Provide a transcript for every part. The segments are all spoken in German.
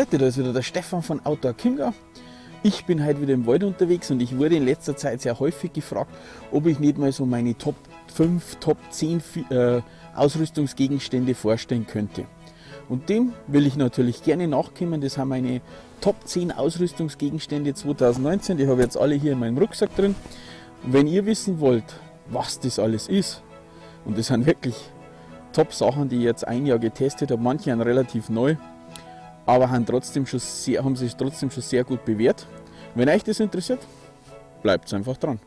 Leute, da ist wieder der Stefan von Outdoor Chiemgau. Ich bin heute wieder im Wald unterwegs und ich wurde in letzter Zeit sehr häufig gefragt, ob ich nicht mal so meine Top 5, Top 10 Ausrüstungsgegenstände vorstellen könnte. Und dem will ich natürlich gerne nachkommen. Das haben meine Top 10 Ausrüstungsgegenstände 2019. Die habe ich jetzt alle hier in meinem Rucksack drin. Und wenn ihr wissen wollt, was das alles ist, und das sind wirklich Top-Sachen, die ich jetzt ein Jahr getestet habe, manche sind relativ neu, aber haben sich trotzdem schon sehr gut bewährt. Wenn euch das interessiert, bleibt einfach dran.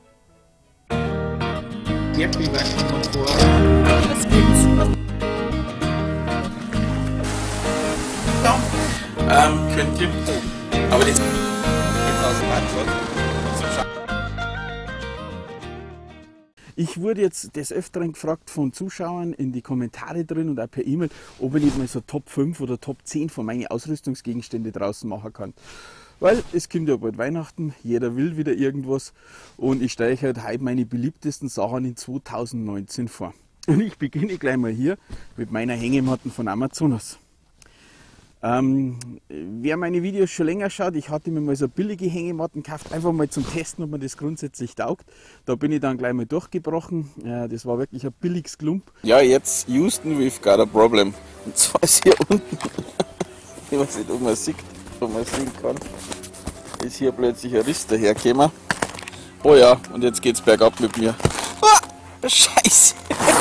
Sehr viel vor. Was gibt's? Könnt ihr, aber das Ich wurde jetzt des Öfteren gefragt von Zuschauern in die Kommentare drin und auch per E-Mail, ob ich nicht mal so Top 5 oder Top 10 von meinen Ausrüstungsgegenständen draußen machen kann. Weil es kommt ja bald Weihnachten, jeder will wieder irgendwas und ich stelle euch halt heute meine beliebtesten Sachen in 2019 vor. Und ich beginne gleich mal hier mit meiner Hängematten von Amazonas. Wer meine Videos schon länger schaut, ich hatte mir mal so billige Hängematten gekauft, einfach mal zum Testen, ob man das grundsätzlich taugt. Da bin ich dann gleich mal durchgebrochen. Das war wirklich ein billiges Klump. Ja, jetzt Houston, we've got a problem. Und zwar ist hier unten, ich weiß nicht, ob man es sieht, ob man es sehen kann, ist hier plötzlich ein Riss dahergekommen. Oh ja, und jetzt geht's bergab mit mir. Ah, Scheiße!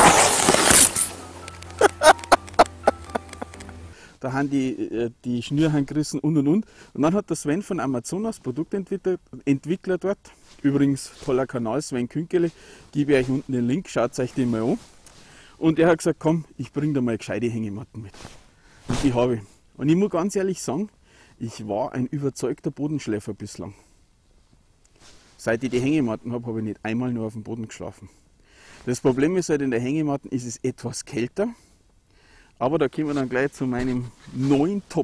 Da haben die Schnürchen gerissen und. Und dann hat der Sven von Amazonas, Produktentwickler dort, übrigens toller Kanal, Sven Künkele, gebe ich euch unten den Link, schaut euch den mal an. Und er hat gesagt, komm, ich bringe da mal gescheite Hängematten mit. Und die habe ich. Und ich muss ganz ehrlich sagen, ich war ein überzeugter Bodenschläfer bislang. Seit ich die Hängematten habe, habe ich nicht einmal nur auf dem Boden geschlafen. Das Problem ist halt, in der Hängematten ist es etwas kälter. Aber da kommen wir dann gleich zu meinem neuen Top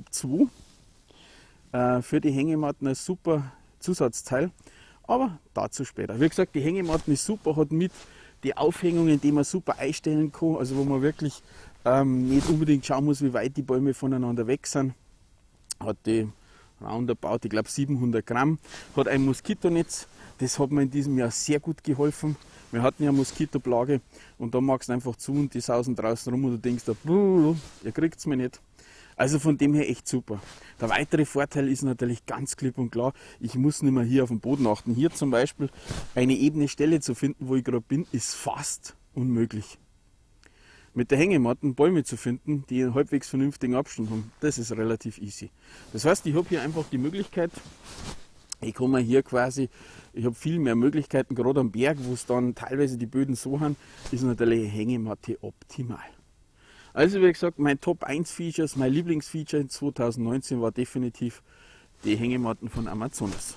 2. Für die Hängematten ein super Zusatzteil, aber dazu später. Wie gesagt, die Hängematten ist super, hat mit die Aufhängungen, die man super einstellen kann, also wo man wirklich nicht unbedingt schauen muss, wie weit die Bäume voneinander weg sind. Hat die roundabout, ich glaube 700 Gramm, hat ein Moskitonetz, das hat mir in diesem Jahr sehr gut geholfen. Wir hatten ja Moskitoplage und da magst du einfach zu und die sausen draußen rum und du denkst, ihr kriegt es mir nicht. Also von dem her echt super. Der weitere Vorteil ist natürlich ganz klipp und klar, ich muss nicht mehr hier auf dem Boden achten. Hier zum Beispiel eine ebene Stelle zu finden, wo ich gerade bin, ist fast unmöglich. Mit der Hängematten Bäume zu finden, die einen halbwegs vernünftigen Abstand haben, das ist relativ easy. Das heißt, ich habe hier einfach die Möglichkeit, ich kann mir hier quasi, ich habe viel mehr Möglichkeiten, gerade am Berg, wo es dann teilweise die Böden so haben, ist natürlich eine Hängematte optimal. Also wie gesagt, mein Top 1 Features, mein Lieblingsfeature in 2019 war definitiv die Hängematten von Amazonas.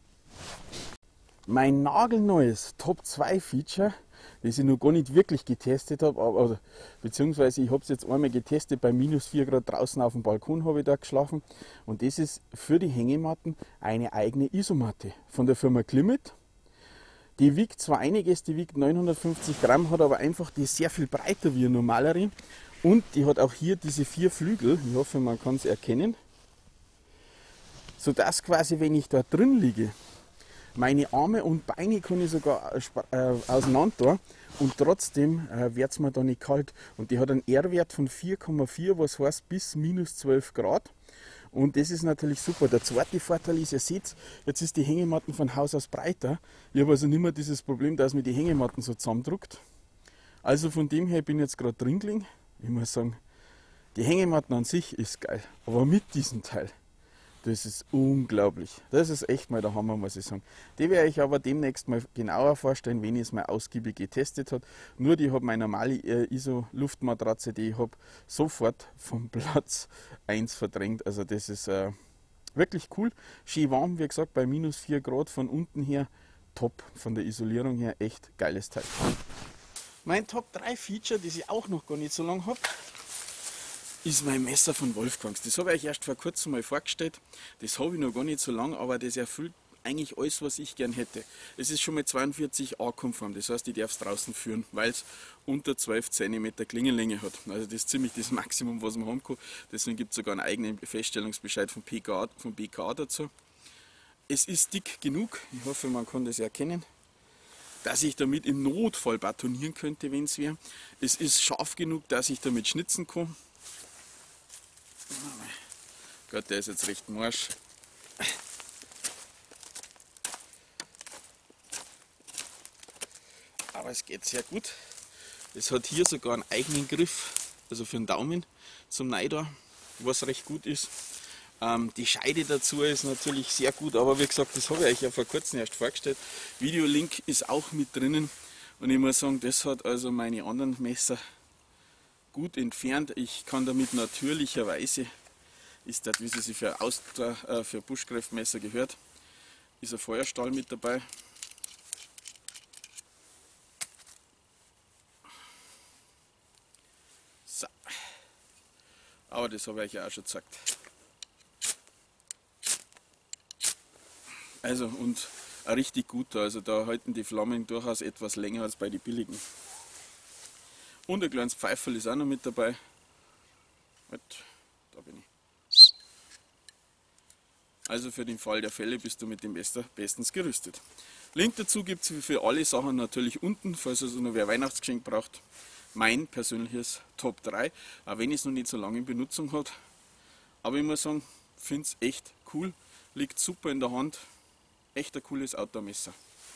Mein nagelneues Top 2 Feature, das ich noch gar nicht wirklich getestet habe, beziehungsweise ich habe es jetzt einmal getestet, bei minus 4 Grad draußen auf dem Balkon habe ich da geschlafen. Und das ist für die Hängematten eine eigene Isomatte von der Firma Climate. Die wiegt zwar einiges, die wiegt 950 Gramm, hat aber einfach die sehr viel breiter wie eine normalere. Und die hat auch hier diese 4 Flügel, ich hoffe man kann es erkennen, sodass quasi, wenn ich da drin liege, meine Arme und Beine kann ich sogar auseinander und trotzdem wird es mir da nicht kalt. Und die hat einen R-Wert von 4,4, was heißt bis minus 12 Grad. Und das ist natürlich super. Der zweite Vorteil ist, ihr seht, jetzt ist die Hängematten von Haus aus breiter. Ich habe also nicht mehr dieses Problem, dass mir die Hängematten so zusammendrückt. Also von dem her bin ich jetzt gerade drin gelegen. Ich muss sagen, die Hängematten an sich ist geil. Aber mit diesem Teil, das ist unglaublich. Das ist echt mal der Hammer, muss ich sagen. Die werde ich aber demnächst mal genauer vorstellen, wenn ich es mal ausgiebig getestet habe. Nur die habe meine normale ISO-Luftmatratze, die ich habe, sofort vom Platz 1 verdrängt. Also das ist wirklich cool. Schön warm, wie gesagt, bei minus 4 Grad von unten her. Top, von der Isolierung her echt geiles Teil. Mein Top 3 Feature, das ich auch noch gar nicht so lange habe, ist mein Messer von Wolfgangs. Das habe ich euch erst vor kurzem mal vorgestellt. Das habe ich noch gar nicht so lange, aber das erfüllt eigentlich alles, was ich gern hätte. Es ist schon mal 42a konform, das heißt, ich darf es draußen führen, weil es unter 12 cm Klingenlänge hat. Also das ist ziemlich das Maximum, was man haben kann. Deswegen gibt es sogar einen eigenen Feststellungsbescheid vom BK dazu. Es ist dick genug, ich hoffe, man kann das erkennen, dass ich damit im Notfall batonieren könnte, wenn es wäre. Es ist scharf genug, dass ich damit schnitzen kann. Gott, der ist jetzt recht morsch. Aber es geht sehr gut. Es hat hier sogar einen eigenen Griff, also für den Daumen zum Rein, was recht gut ist. Die Scheide dazu ist natürlich sehr gut, aber wie gesagt, das habe ich euch ja vor kurzem erst vorgestellt. Videolink ist auch mit drinnen und ich muss sagen, das hat also meine anderen Messer gut entfernt. Ich kann damit natürlicherweise, ist das, wie sie sich für Buschkräftmesser gehört, ist ein Feuerstahl mit dabei. So. Aber das habe ich euch ja auch schon gesagt. Also und ein richtig guter, also da halten die Flammen durchaus etwas länger als bei den billigen. Und ein kleines Pfeiferl ist auch noch mit dabei. Halt, da bin ich. Also für den Fall der Fälle bist du mit dem bestens gerüstet. Link dazu gibt es für alle Sachen natürlich unten, falls also noch wer Weihnachtsgeschenk braucht. Mein persönliches Top 3, auch wenn es noch nicht so lange in Benutzung hat. Aber ich muss sagen, finde es echt cool, liegt super in der Hand. Echt ein cooles Outdoor-Messer.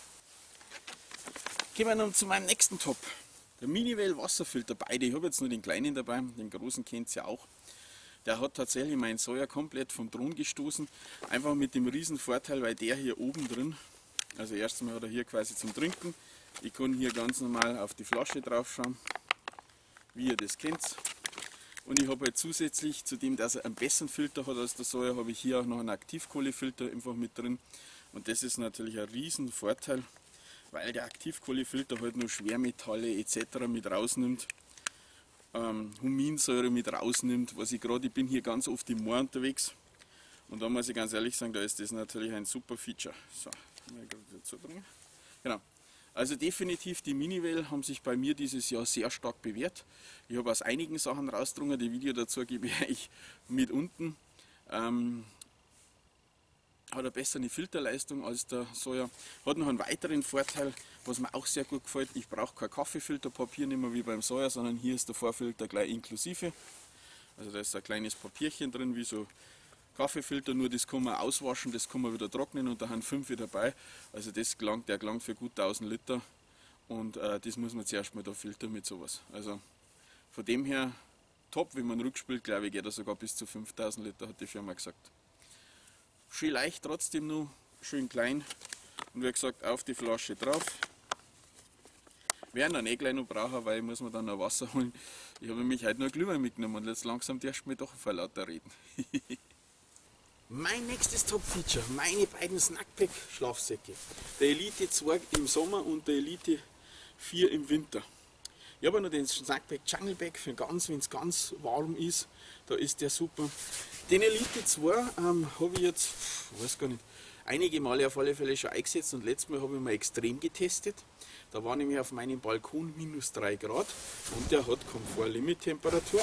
Gehen wir nun zu meinem nächsten Top. Der Minivel Wasserfilter, beide. Ich habe jetzt nur den kleinen dabei, den großen kennt ihr ja auch. Der hat tatsächlich meinen Sawyer komplett vom Thron gestoßen. Einfach mit dem riesen Vorteil, weil der hier oben drin, also erstens mal hat er hier quasi zum Trinken. Ich kann hier ganz normal auf die Flasche drauf schauen, wie ihr das kennt. Und ich habe halt zusätzlich, zu dem, dass er einen besseren Filter hat als der Sawyer, habe ich hier auch noch einen Aktivkohlefilter einfach mit drin. Und das ist natürlich ein riesen Vorteil, weil der Aktivkohlefilter halt nur Schwermetalle etc. mit rausnimmt, Huminsäure mit rausnimmt, was ich bin hier ganz oft im Moor unterwegs und da muss ich ganz ehrlich sagen, da ist das natürlich ein super Feature. So, mal dazu bringen. Genau. Also definitiv die Minivel haben sich bei mir dieses Jahr sehr stark bewährt. Ich habe aus einigen Sachen rausgedrungen, die Video dazu gebe ich mit unten. Hat eine bessere Filterleistung als der Sawyer. Hat noch einen weiteren Vorteil, was mir auch sehr gut gefällt. Ich brauche kein Kaffeefilterpapier, nicht mehr wie beim Sawyer, sondern hier ist der Vorfilter gleich inklusive. Also da ist ein kleines Papierchen drin, wie so Kaffeefilter, nur das kann man auswaschen, das kann man wieder trocknen und da haben 5 dabei. Also der gelangt für gut 1000 Liter und das muss man zuerst mal da filtern mit sowas. Also von dem her top, wenn man rückspült, glaube ich, geht er sogar bis zu 5000 Liter, hat die Firma gesagt. Schön leicht, trotzdem nur schön klein und wie gesagt auf die Flasche drauf. Werden dann eh gleich noch brauchen, weil ich muss mir dann noch Wasser holen. Ich habe nämlich heute nur Glühwein mitgenommen und jetzt langsam darfst du mir doch vor lauter reden. Mein nächstes Top-Feature, meine beiden Snackpack-Schlafsäcke. Der Elite 2 im Sommer und der Elite 4 im Winter. Ich habe noch den Snackpack Jungle Bag für wenn es ganz warm ist, da ist der super. Den Elite 2 habe ich jetzt, weiß gar nicht, einige Male auf alle Fälle schon eingesetzt und letztes Mal habe ich mal extrem getestet. Da war nämlich auf meinem Balkon minus 3 Grad und der hat Komfort-Limit-Temperatur.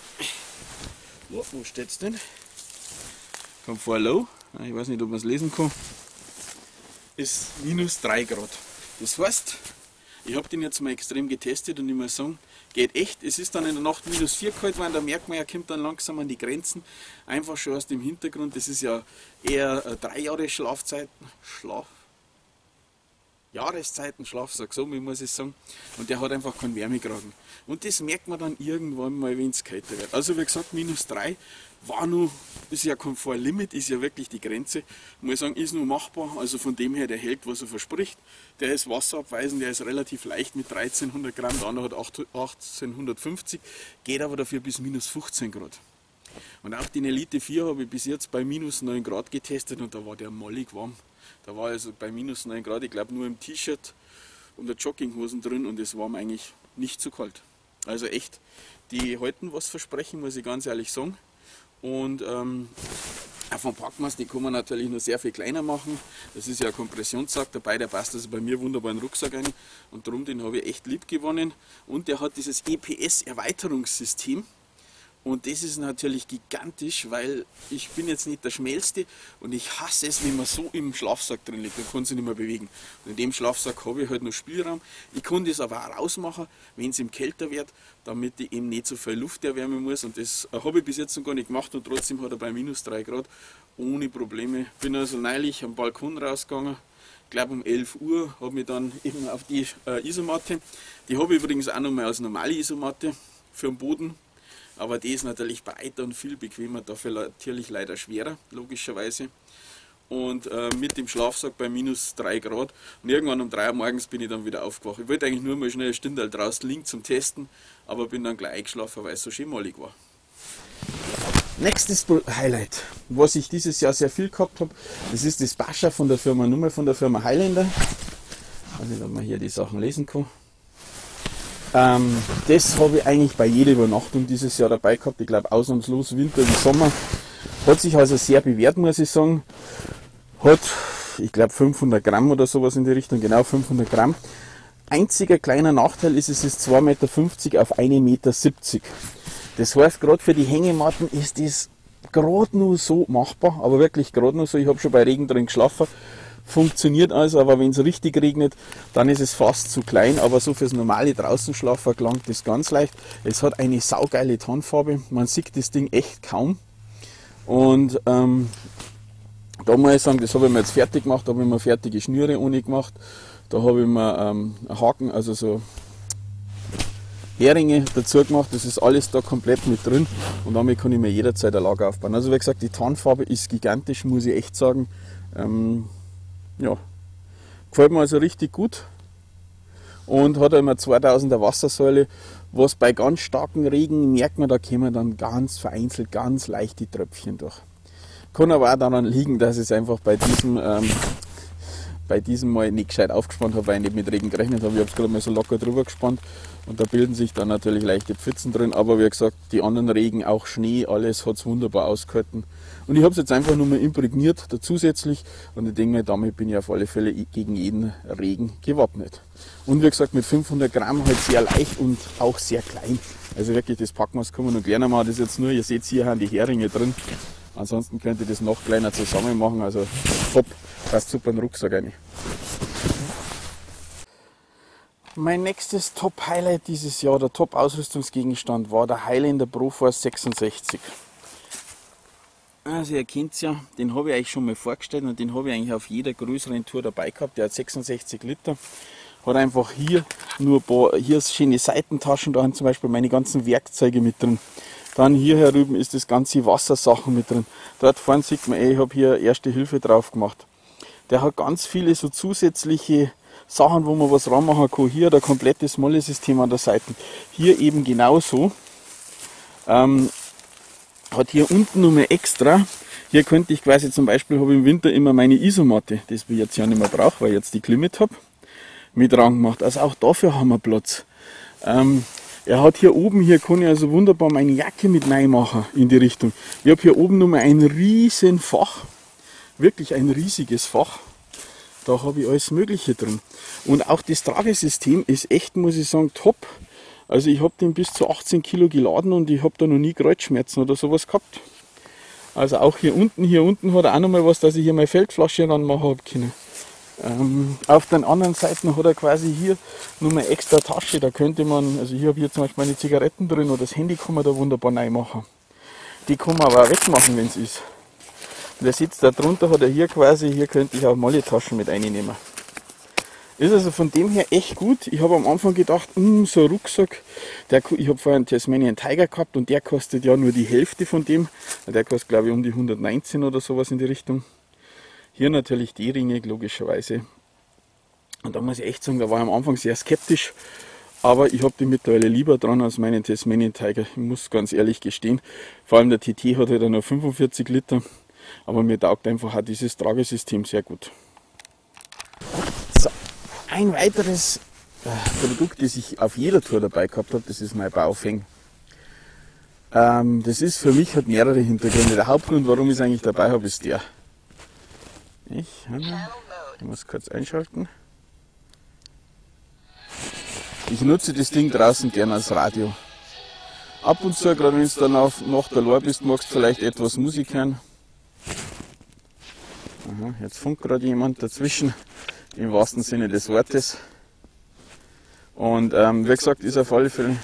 Wo steht es denn? Komfort Low, ich weiß nicht, ob man es lesen kann, ist minus 3 Grad. Das heißt, ich habe den jetzt mal extrem getestet und ich muss sagen, geht echt. Es ist dann in der Nacht minus 4 kalt geworden, da merkt man, er kommt dann langsam an die Grenzen. Einfach schon aus dem Hintergrund, das ist ja eher 3 Jahre Jahreszeiten Schlafsack, so wie muss ich sagen. Und der hat einfach keinen Wärmegraden. Und das merkt man dann irgendwann mal, wenn es kälter wird. Also wie gesagt, minus 3 war nur, ist ja Komfort-Limit, ist ja wirklich die Grenze. Ich muss sagen, ist nur machbar, also von dem her, der hält, was er verspricht. Der ist wasserabweisend, der ist relativ leicht mit 1300 Gramm, der andere hat 1850, geht aber dafür bis minus 15 Grad. Und auch den Elite 4 habe ich bis jetzt bei minus 9 Grad getestet und da war der mollig warm. Da war also bei minus 9 Grad, ich glaube nur im T-Shirt und der Jogginghosen drin und es war mir eigentlich nicht zu kalt. Also echt, die halten was versprechen, muss ich ganz ehrlich sagen. Und Vom Packmaß, die kann man natürlich noch sehr viel kleiner machen. Das ist ja ein Kompressionssack dabei, der passt also bei mir wunderbar in den Rucksack rein. Und darum, den habe ich echt lieb gewonnen. Und der hat dieses EPS-Erweiterungssystem. Und das ist natürlich gigantisch, weil ich bin jetzt nicht der Schmälste und ich hasse es, wenn man so im Schlafsack drin liegt, dann kann sich nicht mehr bewegen. Und in dem Schlafsack habe ich halt noch Spielraum. Ich kann das aber auch rausmachen, wenn es ihm kälter wird, damit ich eben nicht so viel Luft erwärmen muss. Und das habe ich bis jetzt noch gar nicht gemacht und trotzdem hat er bei minus 3 Grad ohne Probleme. Bin also neulich am Balkon rausgegangen, ich glaube um 11 Uhr, habe mich dann eben auf die Isomatte, die habe ich übrigens auch nochmal als normale Isomatte für den Boden. Aber die ist natürlich breiter und viel bequemer, dafür natürlich leider schwerer, logischerweise. Und mit dem Schlafsack bei minus 3 Grad. Und irgendwann um 3 Uhr morgens bin ich dann wieder aufgewacht. Ich wollte eigentlich nur mal schnell eine Stunde draußen liegen zum Testen, aber bin dann gleich eingeschlafen, weil es so schön malig war. Nächstes Highlight, was ich dieses Jahr sehr viel gehabt habe, das ist das Bascha von der Firma Nummer, von der Firma Highlander. Also, dass man hier die Sachen lesen kann. Das habe ich eigentlich bei jeder Übernachtung dieses Jahr dabei gehabt. Ich glaube ausnahmslos Winter wie Sommer. Hat sich also sehr bewährt, muss ich sagen. Hat, ich glaube 500 Gramm oder sowas in die Richtung, genau 500 Gramm. Einziger kleiner Nachteil ist, es ist 2,50 Meter auf 1,70 Meter. Das heißt, gerade für die Hängematten ist das gerade nur so machbar, aber wirklich gerade nur so. Ich habe schon bei Regen drin geschlafen. Funktioniert also, aber wenn es richtig regnet, dann ist es fast zu klein, aber so fürs normale Draußenschlafen gelangt es ganz leicht. Es hat eine saugeile Tarnfarbe, man sieht das Ding echt kaum. Und da muss ich sagen, das habe ich mir jetzt fertig gemacht, da habe ich mir fertige Schnüre ohne gemacht. Da habe ich mir einen Haken, also so Heringe dazu gemacht, das ist alles da komplett mit drin und damit kann ich mir jederzeit ein Lager aufbauen. Also wie gesagt, die Tarnfarbe ist gigantisch, muss ich echt sagen. Ja, gefällt mir also richtig gut und hat immer 2000er Wassersäule, was bei ganz starkem Regen merkt man, da kommen dann ganz vereinzelt ganz leichte Tröpfchen durch. Kann aber auch daran liegen, dass ich es einfach bei diesem Mal nicht gescheit aufgespannt habe, weil ich nicht mit Regen gerechnet habe. Ich habe es gerade mal so locker drüber gespannt und da bilden sich dann natürlich leichte Pfützen drin, aber wie gesagt, die anderen Regen, auch Schnee, alles hat es wunderbar ausgehalten. Und ich habe es jetzt einfach nur mal imprägniert da zusätzlich und ich denke mir, damit bin ich auf alle Fälle gegen jeden Regen gewappnet. Und wie gesagt, mit 500 Gramm halt sehr leicht und auch sehr klein. Also wirklich, das Packmaß kann man noch kleiner machen. Das jetzt nur, ihr seht hier haben die Heringe drin. Ansonsten könnt ihr das noch kleiner zusammen machen. Also top, passt super in den Rucksack rein. Mein nächstes Top-Highlight dieses Jahr, der Top-Ausrüstungsgegenstand, war der Highlander Proforce 66. Also ihr kennt es ja, den habe ich euch schon mal vorgestellt und den habe ich eigentlich auf jeder größeren Tour dabei gehabt. Der hat 66 Liter. Hat einfach hier nur ein paar, hier schöne Seitentaschen, da sind zum Beispiel meine ganzen Werkzeuge mit drin. Dann hier herüben ist das ganze Wassersachen mit drin. Dort vorne sieht man, ich habe hier Erste Hilfe drauf gemacht. Der hat ganz viele so zusätzliche Sachen, wo man was ranmachen kann. Hier der komplette Smolle-System an der Seite. Hier eben genauso. Hat hier unten nochmal extra. Hier könnte ich quasi zum Beispiel, habe ich im Winter immer meine Isomatte, das ich jetzt ja nicht mehr brauche, weil ich jetzt die Climate habe, mit dran gemacht. Also auch dafür haben wir Platz. Er hat hier oben, hier kann ich also wunderbar meine Jacke mit reinmachen in die Richtung. Ich habe hier oben nochmal ein riesen Fach, wirklich ein riesiges Fach. Da habe ich alles Mögliche drin. Und auch das Tragesystem ist echt, muss ich sagen, top. Also ich habe den bis zu 18 Kilo geladen und ich habe da noch nie Kreuzschmerzen oder sowas gehabt. Also auch hier unten hat er auch nochmal was, dass ich hier meine Feldflasche ranmachen habe können. Auf den anderen Seiten hat er quasi hier nochmal extra Tasche, da könnte man, also hier habe ich zum Beispiel meine Zigaretten drin oder das Handy kann man da wunderbar reinmachen. Die kann man aber auch wegmachen, wenn es ist. Und der sitzt da drunter, hat er hier quasi, hier könnte ich auch Molletaschen mit reinnehmen. Ist also von dem her echt gut. Ich habe am Anfang gedacht, so ein Rucksack, ich habe vorher einen Tasmanian Tiger gehabt und der kostet ja nur die Hälfte von dem. Der kostet glaube ich um die 119 oder sowas in die Richtung. Hier natürlich die Ringe, logischerweise. Und da muss ich echt sagen, da war ich am Anfang sehr skeptisch. Aber ich habe die mittlerweile lieber dran als meinen Tasmanian Tiger. Ich muss ganz ehrlich gestehen. Vor allem der TT hat halt nur 45 Liter. Aber mir taugt einfach auch dieses Tragesystem sehr gut. So, ein weiteres Produkt, das ich auf jeder Tour dabei gehabt habe, das ist mein Baufeng. Das ist für mich hat mehrere Hintergründe. Der Hauptgrund, warum ich es eigentlich dabei habe, ist der. Ich muss kurz einschalten. Ich nutze das Ding draußen gerne als Radio. Ab und zu, gerade wenn du dann nach der Lohr bist, magst du vielleicht etwas Musik hören. Aha, jetzt funkt gerade jemand dazwischen, im wahrsten Sinne des Wortes. Und wie gesagt, ist auf alle Fälle...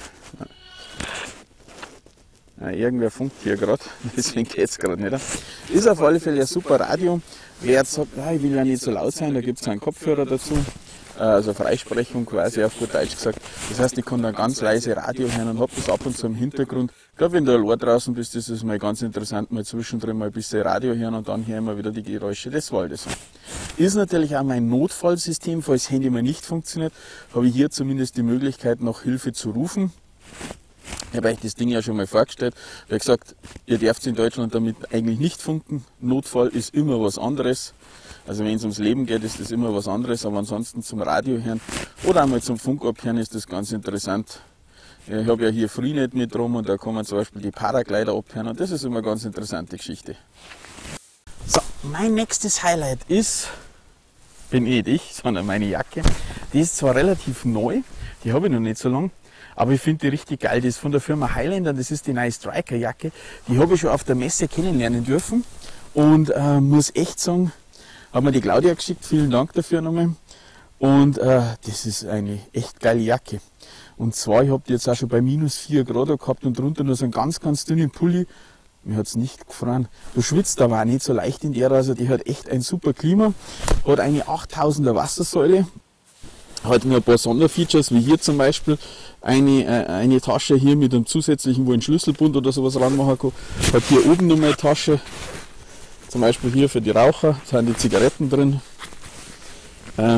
irgendwer funkt hier gerade, deswegen geht es gerade nicht. Ist auf alle Fälle ein super Radio. Wer jetzt sagt, ich will ja nicht so laut sein, da gibt es einen Kopfhörer dazu. Also Freisprechung quasi auf gut Deutsch gesagt. Das heißt, ich kann da ganz leise Radio hören und habe das ab und zu im Hintergrund. Gerade wenn du allein draußen bist, ist es mal ganz interessant, mal zwischendrin mal ein bisschen Radio hören und dann hören wir wieder die Geräusche des Waldes. Ist natürlich auch mein Notfallsystem, falls das Handy mal nicht funktioniert, habe ich hier zumindest die Möglichkeit, nach Hilfe zu rufen. Ich habe euch das Ding ja schon mal vorgestellt. Wie gesagt, ihr dürft in Deutschland damit eigentlich nicht funken. Notfall ist immer was anderes. Also wenn es ums Leben geht, ist das immer was anderes. Aber ansonsten zum Radio hören oder einmal zum Funk abhören ist das ganz interessant. Ich habe ja hier Freenet mit drum und da kann man zum Beispiel die Paraglider abhören und das ist immer eine ganz interessante Geschichte. So, mein nächstes Highlight bin nicht ich, sondern meine Jacke. Die ist zwar relativ neu, die habe ich noch nicht so lange. Aber ich finde die richtig geil. Die ist von der Firma Highlander, das ist die neue Striker-Jacke. Die habe ich schon auf der Messe kennenlernen dürfen. Und muss echt sagen, hat mir die Claudia geschickt, vielen Dank dafür nochmal. Und das ist eine echt geile Jacke. Und zwar, ich habe die jetzt auch schon bei -4 Grad gehabt und drunter nur so einen ganz, ganz dünnen Pulli. Mir hat es nicht gefroren. Du schwitzt aber auch nicht so leicht in der, also die hat echt ein super Klima. Hat eine 8000er Wassersäule. Hat nur ein paar Sonderfeatures, wie hier zum Beispiel eine Tasche hier mit einem zusätzlichen, wo ein Schlüsselbund oder sowas ranmachen kann. Hat hier oben noch mal eine Tasche, zum Beispiel hier für die Raucher, da sind die Zigaretten drin. Hat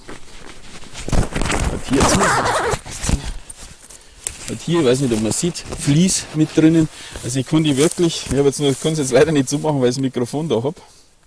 hier, ich weiß nicht, ob man sieht, Vlies mit drinnen. Also ich kann die wirklich, ich kann es jetzt leider nicht zumachen, weil ich das Mikrofon da habe.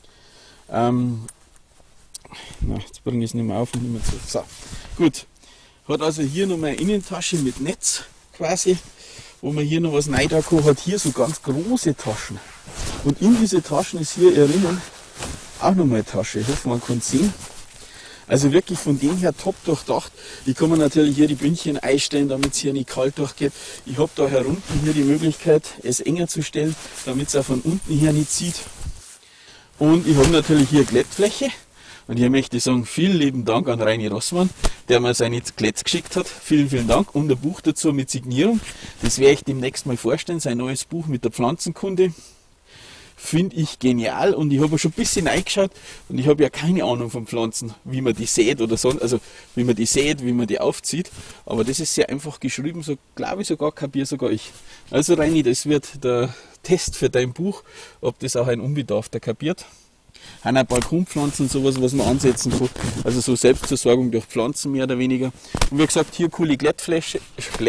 Jetzt bringe ich es nicht mehr auf und nicht mehr zu. So, gut. Hat also hier noch mal eine Innentasche mit Netz quasi, wo man hier noch was rein da kann. Hat hier so ganz große Taschen. Und in diese Taschen ist hier erinnern auch noch mal eine Tasche. Ich hoffe, man kann es sehen. Also wirklich von dem her top durchdacht. Ich kann mir natürlich hier die Bündchen einstellen, damit es hier nicht kalt durchgeht. Ich habe da herunten hier die Möglichkeit, es enger zu stellen, damit es auch von unten her nicht zieht. Und ich habe natürlich hier Glättfläche. Und hier möchte ich sagen, vielen lieben Dank an Reini Rossmann, der mir seine Glätts geschickt hat. Vielen, vielen Dank. Und ein Buch dazu mit Signierung. Das werde ich demnächst mal vorstellen, sein neues Buch mit der Pflanzenkunde. Finde ich genial und ich habe schon ein bisschen reingeschaut und ich habe ja keine Ahnung von Pflanzen, wie man die sät oder so, also wie man die sät, wie man die aufzieht. Aber das ist sehr einfach geschrieben, so glaube ich sogar, kapiere sogar ich. Also Reini, das wird der Test für dein Buch, ob das auch ein Unbedarfter kapiert. Haben auch Balkonpflanzen und sowas, was man ansetzen kann. Also so Selbstversorgung durch Pflanzen mehr oder weniger. Und wie gesagt, hier coole Glättfläche.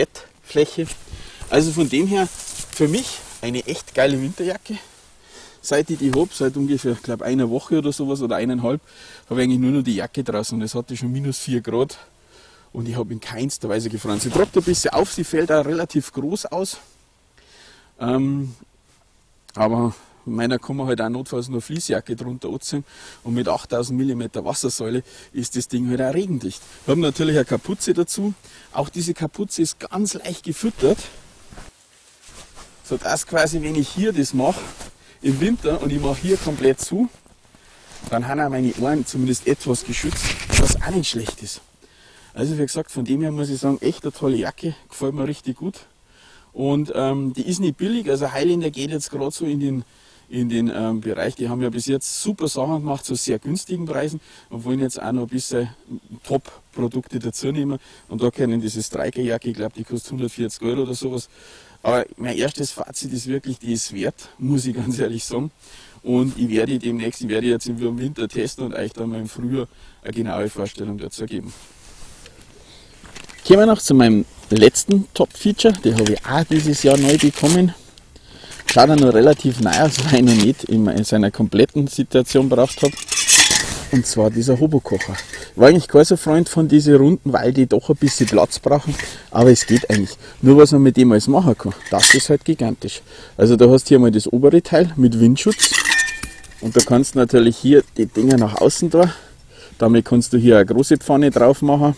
Also von dem her für mich eine echt geile Winterjacke. Seit ich die habe, seit ungefähr, glaube einer Woche oder sowas oder 1,5, habe ich eigentlich nur noch die Jacke draußen und es hatte schon -4 Grad und ich habe in keinster Weise gefroren. Sie tropft ein bisschen auf, sie fällt auch relativ groß aus, aber in meiner kann man halt auch notfalls nur Fließjacke drunter anziehen und mit 8000 mm Wassersäule ist das Ding halt auch regendicht. Wir haben natürlich eine Kapuze dazu, auch diese Kapuze ist ganz leicht gefüttert, sodass quasi, wenn ich hier das mache, im Winter und ich mache hier komplett zu, dann haben auch meine Ohren zumindest etwas geschützt, was auch nicht schlecht ist. Also wie gesagt, von dem her muss ich sagen, echt eine tolle Jacke, gefällt mir richtig gut. Und die ist nicht billig, also Highlander geht jetzt gerade so in den Bereich, die haben ja bis jetzt super Sachen gemacht, zu sehr günstigen Preisen und wollen jetzt auch noch ein bisschen Top-Produkte dazu nehmen. Und da können diese Striker-Jacke, ich glaube, die kostet 140 € oder sowas. Aber mein erstes Fazit ist wirklich, die ist wert, muss ich ganz ehrlich sagen. Und ich werde jetzt im Winter testen und euch dann mal im Frühjahr eine genaue Vorstellung dazu geben. Kommen wir noch zu meinem letzten Top-Feature, den habe ich auch dieses Jahr neu bekommen. Schaut noch relativ neu aus, weil ich noch nicht in seiner kompletten Situation gebraucht habe. Und zwar dieser Hobokocher. War eigentlich kein so Freund von diesen Runden, weil die doch ein bisschen Platz brauchen, aber es geht eigentlich. Nur was man mit dem alles machen kann, das ist halt gigantisch. Also da hast du hier mal das obere Teil mit Windschutz und da kannst du natürlich hier die Dinger nach außen da. Damit kannst du hier eine große Pfanne drauf machen.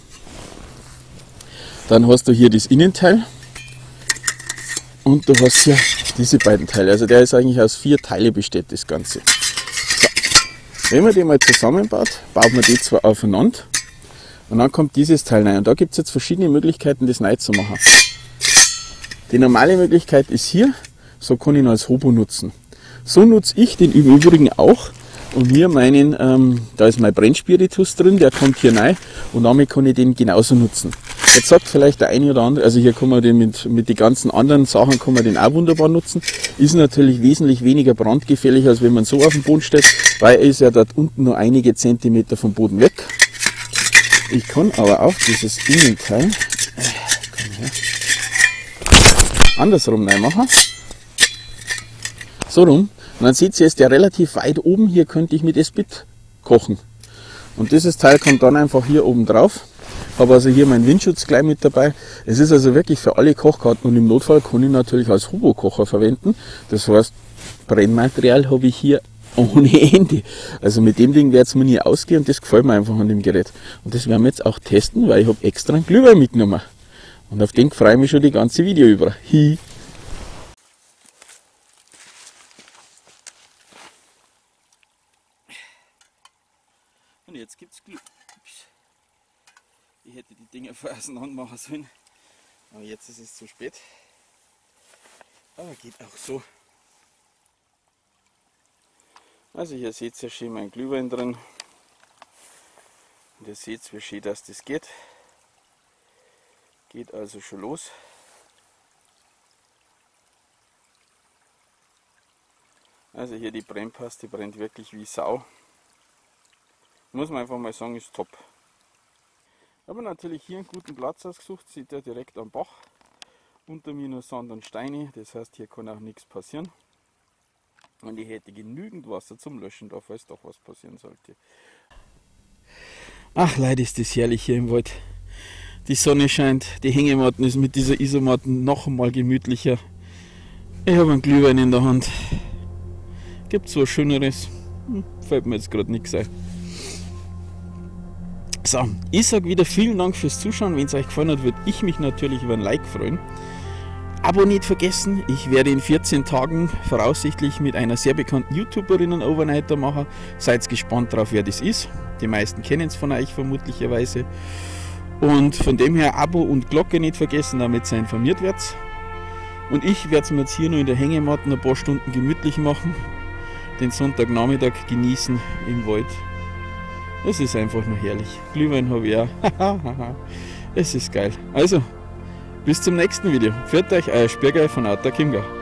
Dann hast du hier das Innenteil und du hast hier diese beiden Teile. Also der ist eigentlich aus 4 Teile besteht, das Ganze. So. Wenn man die mal zusammenbaut, baut man die zwar aufeinander und dann kommt dieses Teil rein. Und da gibt es jetzt verschiedene Möglichkeiten, das neu zu machen. Die normale Möglichkeit ist hier, so kann ich ihn als Hobo nutzen. So nutze ich den im Übrigen auch. Und hier meinen, da ist mein Brennspiritus drin, der kommt hier rein und damit kann ich den genauso nutzen. Jetzt sagt vielleicht der eine oder andere, also hier kann man den mit den ganzen anderen Sachen kann man den auch wunderbar nutzen. Ist natürlich wesentlich weniger brandgefährlich, als wenn man so auf dem Boden steht, weil er ist ja dort unten nur einige Zentimeter vom Boden weg. Ich kann aber auch dieses Innenteil andersrum reinmachen. So rum. Und dann seht ihr, ist der relativ weit oben. Hier könnte ich mit Esbit kochen. Und dieses Teil kommt dann einfach hier oben drauf. Habe also hier meinen Windschutz gleich mit dabei. Es ist also wirklich für alle Kochkarten und im Notfall kann ich natürlich als Hobo-Kocher verwenden. Das heißt, Brennmaterial habe ich hier ohne Ende. Also mit dem Ding wird es mir nie ausgehen und das gefällt mir einfach an dem Gerät. Und das werden wir jetzt auch testen, weil ich habe extra einen Glühwein mitgenommen. Und auf den freue ich mich schon die ganze Video über. Hi. Und jetzt gibt es Glück. Ich hätte die Dinger vorher auseinander machen sollen, aber jetzt ist es zu spät. Aber geht auch so. Also hier seht ihr schön mein Glühwein drin. Und ihr seht, wie schön das geht. Geht also schon los. Also hier die Brennpaste brennt wirklich wie Sau. Muss man einfach mal sagen, ist top. Aber natürlich hier einen guten Platz ausgesucht, seht ihr direkt am Bach. Unter mir nur Sand und Steine, das heißt hier kann auch nichts passieren. Und ich hätte genügend Wasser zum Löschen da, falls doch was passieren sollte. Ach Leute, ist das herrlich hier im Wald. Die Sonne scheint, die Hängematten ist mit dieser Isomatten noch einmal gemütlicher. Ich habe einen Glühwein in der Hand. Gibt es was Schöneres? Fällt mir jetzt gerade nichts ein. So, ich sage wieder vielen Dank fürs Zuschauen. Wenn es euch gefallen hat, würde ich mich natürlich über ein Like freuen. Abo nicht vergessen, ich werde in 14 Tagen voraussichtlich mit einer sehr bekannten YouTuberin einen Overnighter machen. Seid gespannt drauf, wer das ist. Die meisten kennen es von euch vermutlicherweise. Und von dem her Abo und Glocke nicht vergessen, damit ihr informiert werdet. Und ich werde es mir jetzt hier noch in der Hängematte ein paar Stunden gemütlich machen. Den Sonntagnachmittag genießen im Wald. Es ist einfach nur herrlich. Glühwein habe ich auch. Es ist geil. Also, bis zum nächsten Video. Pfiat euch, euer Spürgeil von Outer Chiemgau.